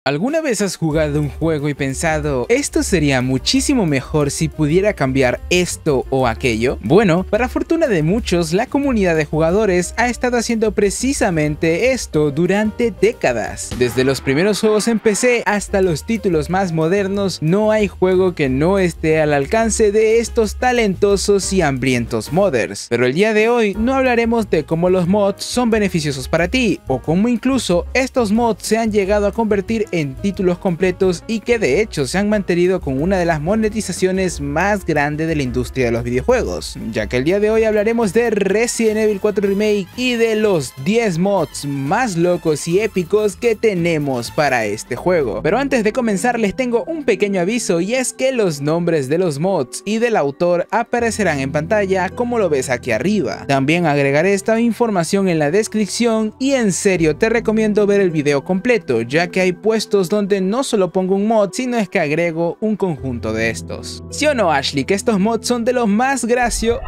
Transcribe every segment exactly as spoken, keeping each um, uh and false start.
¿Alguna vez has jugado un juego y pensado, esto sería muchísimo mejor si pudiera cambiar esto o aquello? Bueno, para fortuna de muchos, la comunidad de jugadores ha estado haciendo precisamente esto durante décadas. Desde los primeros juegos en P C hasta los títulos más modernos, no hay juego que no esté al alcance de estos talentosos y hambrientos modders. Pero el día de hoy no hablaremos de cómo los mods son beneficiosos para ti, o cómo incluso estos mods se han llegado a convertir en en títulos completos y que de hecho se han mantenido con una de las monetizaciones más grandes de la industria de los videojuegos, ya que el día de hoy hablaremos de Resident Evil cuatro Remake y de los diez mods más locos y épicos que tenemos para este juego. Pero antes de comenzar les tengo un pequeño aviso, y es que los nombres de los mods y del autor aparecerán en pantalla como lo ves aquí arriba. También agregaré esta información en la descripción y en serio te recomiendo ver el video completo, ya que hay puestos donde no solo pongo un mod, sino es que agrego un conjunto de estos. ¿Sí o no, Ashley, que estos mods son de los más graciosos?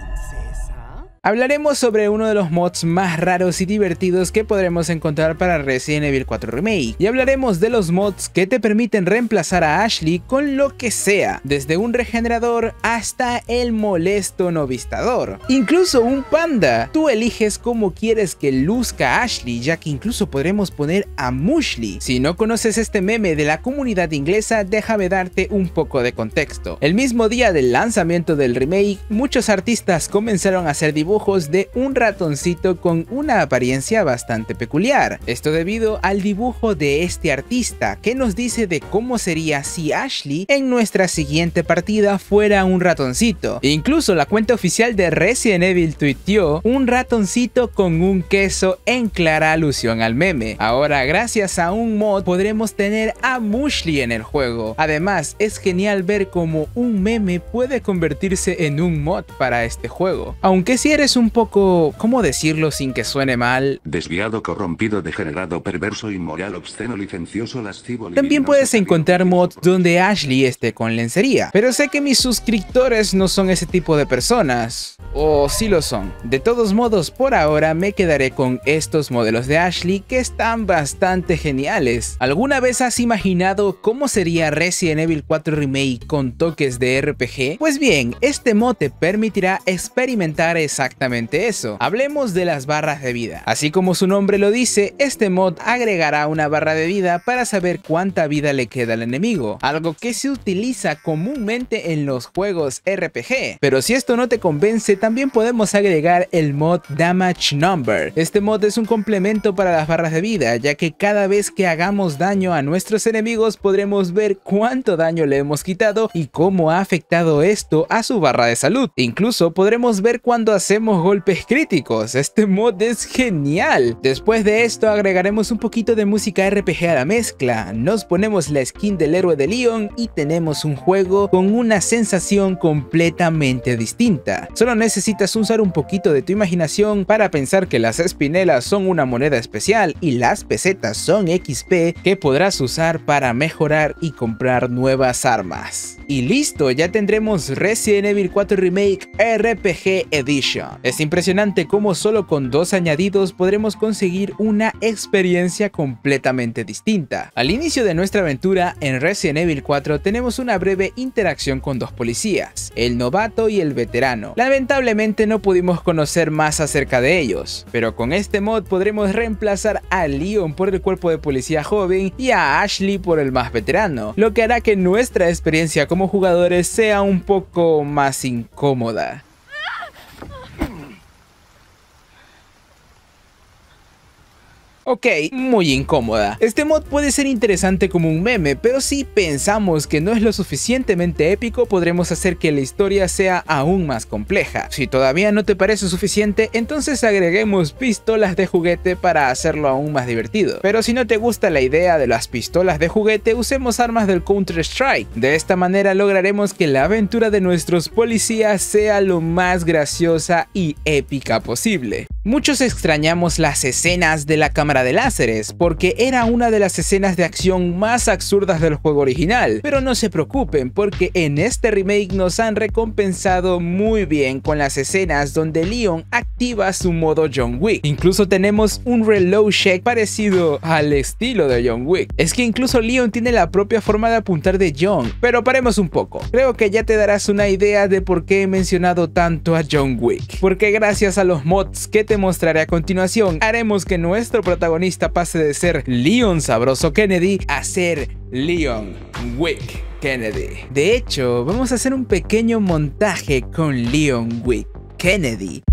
Hablaremos sobre uno de los mods más raros y divertidos que podremos encontrar para Resident Evil cuatro Remake, y hablaremos de los mods que te permiten reemplazar a Ashley con lo que sea, desde un regenerador hasta el molesto novistador, incluso un panda. Tú eliges cómo quieres que luzca Ashley, ya que incluso podremos poner a Mushly. Si no conoces este meme de la comunidad inglesa, déjame darte un poco de contexto. El mismo día del lanzamiento del remake, muchos artistas comenzaron a hacer dibujos de un ratoncito con una apariencia bastante peculiar. Esto debido al dibujo de este artista, que nos dice de cómo sería si Ashley en nuestra siguiente partida fuera un ratoncito. E incluso la cuenta oficial de Resident Evil tuiteó un ratoncito con un queso en clara alusión al meme. Ahora, gracias a un mod, podremos tener a Mushly en el juego. Además, es genial ver cómo un meme puede convertirse en un mod para este juego. Aunque si eres un poco, ¿cómo decirlo sin que suene mal? Desviado, corrompido, degenerado, perverso, inmoral, obsceno, licencioso, lascivo. También puedes encontrar mods donde Ashley esté con lencería. Pero sé que mis suscriptores no son ese tipo de personas. O sí lo son. De todos modos, por ahora me quedaré con estos modelos de Ashley que están bastante geniales. ¿Alguna vez has imaginado cómo sería Resident Evil cuatro Remake con toques de R P G? Pues bien, este mod te permitirá experimentar exactamente Exactamente eso. Hablemos de las barras de vida. Así como su nombre lo dice, este mod agregará una barra de vida para saber cuánta vida le queda al enemigo, algo que se utiliza comúnmente en los juegos R P G. Pero si esto no te convence, también podemos agregar el mod Damage Number. Este mod es un complemento para las barras de vida, ya que cada vez que hagamos daño a nuestros enemigos podremos ver cuánto daño le hemos quitado y cómo ha afectado esto a su barra de salud. Incluso podremos ver cuando hacemos golpes críticos. Este mod es genial. Después de esto agregaremos un poquito de música R P G a la mezcla, nos ponemos la skin del héroe de Leon y tenemos un juego con una sensación completamente distinta. Solo necesitas usar un poquito de tu imaginación para pensar que las espinelas son una moneda especial y las pesetas son X P que podrás usar para mejorar y comprar nuevas armas. Y listo, ya tendremos Resident Evil cuatro Remake R P G Edition. Es impresionante cómo solo con dos añadidos podremos conseguir una experiencia completamente distinta. Al inicio de nuestra aventura en Resident Evil cuatro tenemos una breve interacción con dos policías, el novato y el veterano. Lamentablemente no pudimos conocer más acerca de ellos, pero con este mod podremos reemplazar a Leon por el cuerpo de policía joven y a Ashley por el más veterano, lo que hará que nuestra experiencia como jugadores sea un poco más incómoda. Ok, muy incómoda. Este mod puede ser interesante como un meme, pero si pensamos que no es lo suficientemente épico, podremos hacer que la historia sea aún más compleja. Si todavía no te parece suficiente, entonces agreguemos pistolas de juguete para hacerlo aún más divertido. Pero si no te gusta la idea de las pistolas de juguete, usemos armas del Counter-Strike. De esta manera lograremos que la aventura de nuestros policías sea lo más graciosa y épica posible. Muchos extrañamos las escenas de la cámara de láseres, porque era una de las escenas de acción más absurdas del juego original, pero no se preocupen porque en este remake nos han recompensado muy bien con las escenas donde Leon activa su modo John Wick. Incluso tenemos un reload check parecido al estilo de John Wick. Es que incluso Leon tiene la propia forma de apuntar de John, pero paremos un poco. Creo que ya te darás una idea de por qué he mencionado tanto a John Wick, porque gracias a los mods que te mostraré a continuación, haremos que nuestro protagonista pase de ser Leon Sabroso Kennedy a ser Leon Wick Kennedy. De hecho, vamos a hacer un pequeño montaje con Leon Wick Kennedy.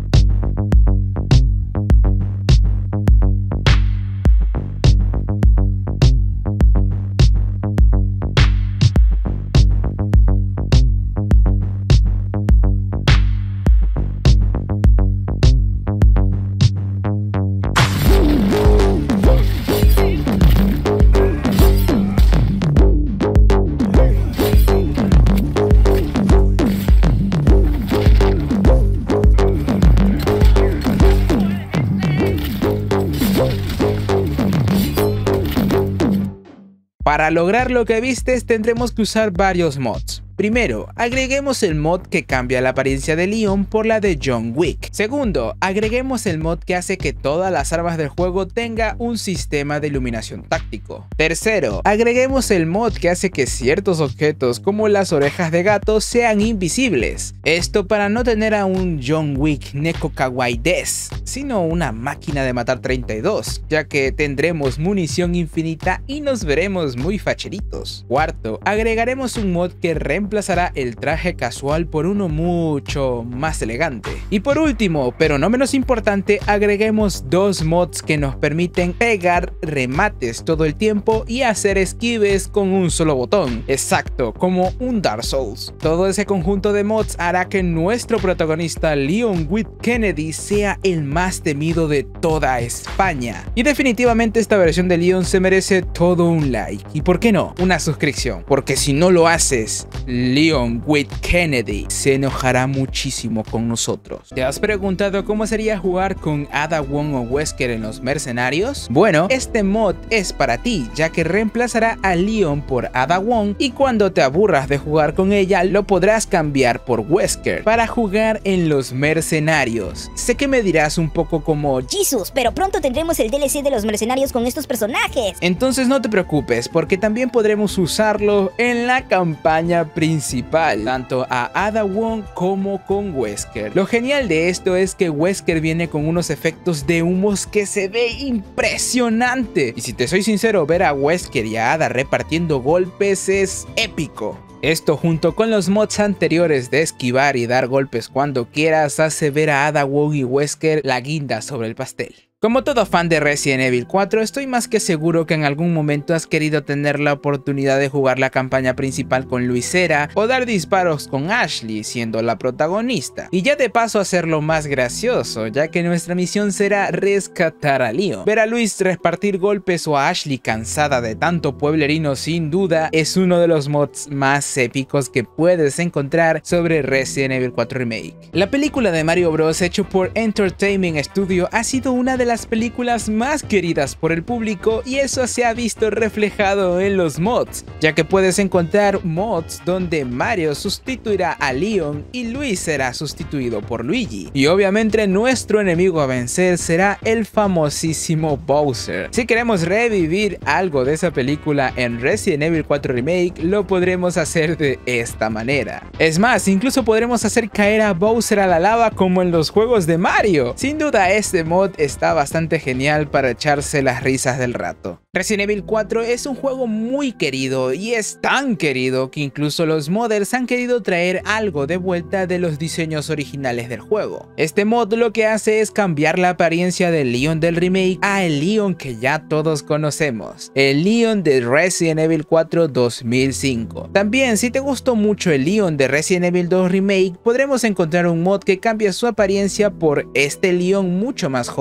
Para lograr lo que vistes tendremos que usar varios mods. Primero, agreguemos el mod que cambia la apariencia de Leon por la de John Wick. Segundo, agreguemos el mod que hace que todas las armas del juego tenga un sistema de iluminación táctico. Tercero, agreguemos el mod que hace que ciertos objetos como las orejas de gato sean invisibles. Esto para no tener a un John Wick Neko Kawaii Des, sino una máquina de matar treinta y dos, ya que tendremos munición infinita y nos veremos muy facheritos. Cuarto, agregaremos un mod que reemplazará el traje casual por uno mucho más elegante. Y por último, pero no menos importante, agreguemos dos mods que nos permiten pegar remates todo el tiempo y hacer esquives con un solo botón, exacto, como un Dark Souls. Todo ese conjunto de mods hará que nuestro protagonista Leon Wick Kennedy sea el más temido de toda España. Y definitivamente esta versión de Leon se merece todo un like y, ¿por qué no?, una suscripción, porque si no lo haces, Leon Wick Kennedy se enojará muchísimo con nosotros. ¿Te has preguntado cómo sería jugar con Ada Wong o Wesker en los Mercenarios? Bueno, este mod es para ti, ya que reemplazará a Leon por Ada Wong y cuando te aburras de jugar con ella lo podrás cambiar por Wesker para jugar en los Mercenarios. Sé que me dirás un poco como Jesus, pero pronto tendremos el D L C de los Mercenarios con estos personajes. Entonces no te preocupes, porque también podremos usarlo en la campaña principal. principal, tanto a Ada Wong como con Wesker. Lo genial de esto es que Wesker viene con unos efectos de humos que se ve impresionante. Y si te soy sincero, ver a Wesker y a Ada repartiendo golpes es épico. Esto junto con los mods anteriores de esquivar y dar golpes cuando quieras hace ver a Ada Wong y Wesker la guinda sobre el pastel. Como todo fan de Resident Evil cuatro, estoy más que seguro que en algún momento has querido tener la oportunidad de jugar la campaña principal con Luisera o dar disparos con Ashley siendo la protagonista. Y ya de paso hacerlo más gracioso, ya que nuestra misión será rescatar a Leon. Ver a Luis repartir golpes o a Ashley cansada de tanto pueblerino sin duda es uno de los mods más épicos que puedes encontrar sobre Resident Evil cuatro Remake. La película de Mario Bros hecho por Entertainment Studio ha sido una de las películas más queridas por el público y eso se ha visto reflejado en los mods, ya que puedes encontrar mods donde Mario sustituirá a Leon y Luis será sustituido por Luigi. Y obviamente nuestro enemigo a vencer será el famosísimo Bowser. Si queremos revivir algo de esa película en Resident Evil cuatro Remake, lo podremos hacer de esta manera. Es más, incluso podremos hacer caer a Bowser a la lava como en los juegos de Mario. Sin duda este mod está bastante genial para echarse las risas del rato. Resident Evil cuatro es un juego muy querido y es tan querido que incluso los modders han querido traer algo de vuelta de los diseños originales del juego. Este mod lo que hace es cambiar la apariencia del Leon del remake a el Leon que ya todos conocemos, el Leon de Resident Evil cuatro dos mil cinco. También, si te gustó mucho el Leon de Resident Evil dos Remake, podremos encontrar un mod que cambia su apariencia por este Leon mucho más joven y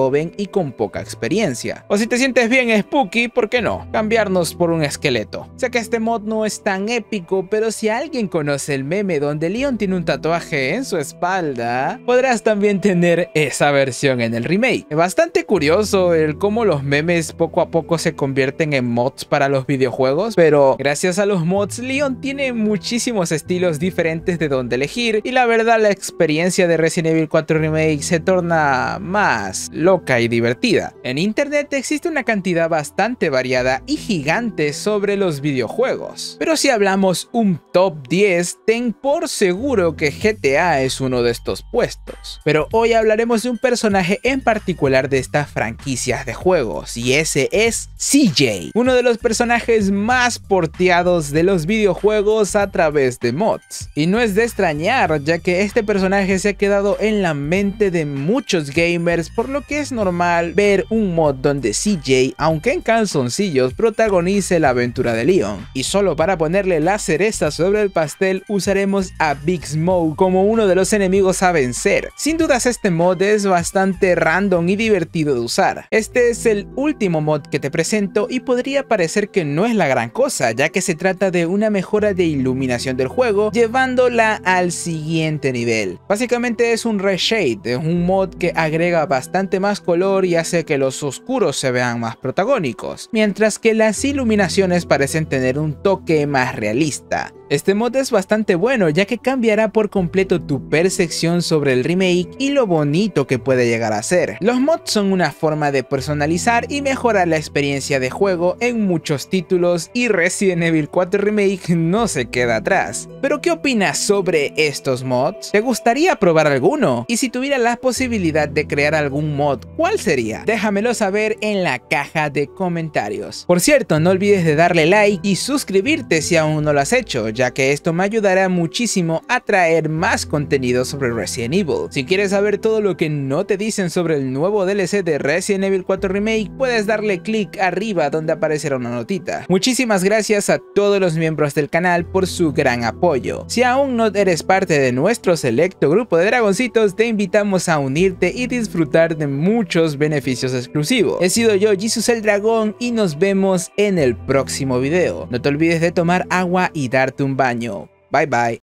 y con poca experiencia. O si te sientes bien spooky, ¿por qué no? Cambiarnos por un esqueleto. Sé que este mod no es tan épico, pero si alguien conoce el meme donde Leon tiene un tatuaje en su espalda, podrás también tener esa versión en el remake. Es bastante curioso el cómo los memes poco a poco se convierten en mods para los videojuegos, pero gracias a los mods Leon tiene muchísimos estilos diferentes de donde elegir y la verdad la experiencia de Resident Evil cuatro Remake se torna más loca y divertida. En internet existe una cantidad bastante variada y gigante sobre los videojuegos, pero si hablamos un top diez, ten por seguro que G T A es uno de estos puestos. Pero hoy hablaremos de un personaje en particular de estas franquicias de juegos y ese es C J, uno de los personajes más porteados de los videojuegos a través de mods. Y no es de extrañar, ya que este personaje se ha quedado en la mente de muchos gamers, por lo que es normal ver un mod donde C J, aunque en calzoncillos, protagonice la aventura de Leon. Y solo para ponerle la cereza sobre el pastel, usaremos a Big Smoke como uno de los enemigos a vencer. Sin dudas este mod es bastante random y divertido de usar. Este es el último mod que te presento y podría parecer que no es la gran cosa, ya que se trata de una mejora de iluminación del juego, llevándola al siguiente nivel. Básicamente es un reshade, es un mod que agrega bastante más color y hace que los oscuros se vean más protagónicos, mientras que las iluminaciones parecen tener un toque más realista. Este mod es bastante bueno, ya que cambiará por completo tu percepción sobre el remake y lo bonito que puede llegar a ser. Los mods son una forma de personalizar y mejorar la experiencia de juego en muchos títulos y Resident Evil cuatro Remake no se queda atrás. ¿Pero qué opinas sobre estos mods? ¿Te gustaría probar alguno? Y si tuviera la posibilidad de crear algún mod, ¿cuál sería? Déjamelo saber en la caja de comentarios. Por cierto, no olvides de darle like y suscribirte si aún no lo has hecho, ya que esto me ayudará muchísimo a traer más contenido sobre Resident Evil. Si quieres saber todo lo que no te dicen sobre el nuevo D L C de Resident Evil cuatro Remake, puedes darle clic arriba donde aparecerá una notita. Muchísimas gracias a todos los miembros del canal por su gran apoyo. Si aún no eres parte de nuestro selecto grupo de dragoncitos, te invitamos a unirte y disfrutar de muchos beneficios exclusivos. He sido yo, Jesus el Dragón, y nos vemos en el próximo video. No te olvides de tomar agua y darte un baño. Bye bye.